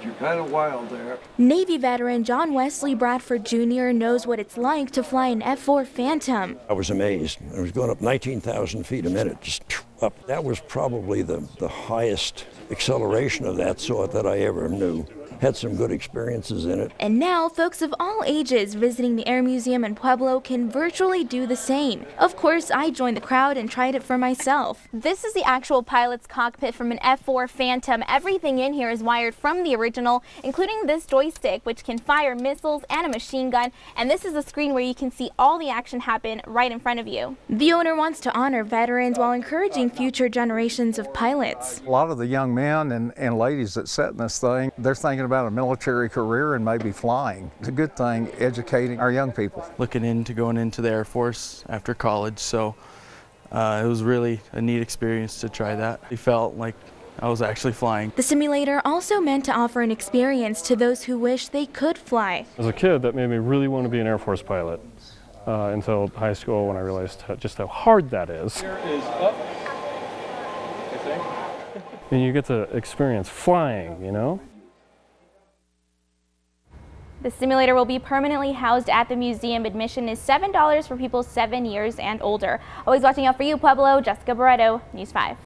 You're kind of wild there. Navy veteran John Wesley Bradford Jr. knows what it's like to fly an F-4 Phantom. I was amazed. I was going up 19,000 feet a minute, just up. That was probably the highest acceleration of that sort that I ever knew. Had some good experiences in it. And now folks of all ages visiting the Air Museum in Pueblo can virtually do the same. Of course, I joined the crowd and tried it for myself. This is the actual pilot's cockpit from an F-4 Phantom. Everything in here is wired from the original, including this joystick, which can fire missiles and a machine gun. And this is the screen where you can see all the action happen right in front of you. The owner wants to honor veterans while encouraging future generations of pilots. A lot of the young men and ladies that sit in this thing, they're thinking about a military career and maybe flying. It's a good thing educating our young people. Looking into going into the Air Force after college, so it was really a neat experience to try that. I felt like I was actually flying. The simulator also meant to offer an experience to those who wish they could fly. As a kid, that made me really want to be an Air Force pilot until high school when I realized just how hard that is. Here is up, I think. And you get to experience flying, you know? The simulator will be permanently housed at the museum. Admission is $7 for people 7 years and older. Always watching out for you, Pueblo. Jessica Barreto, News 5.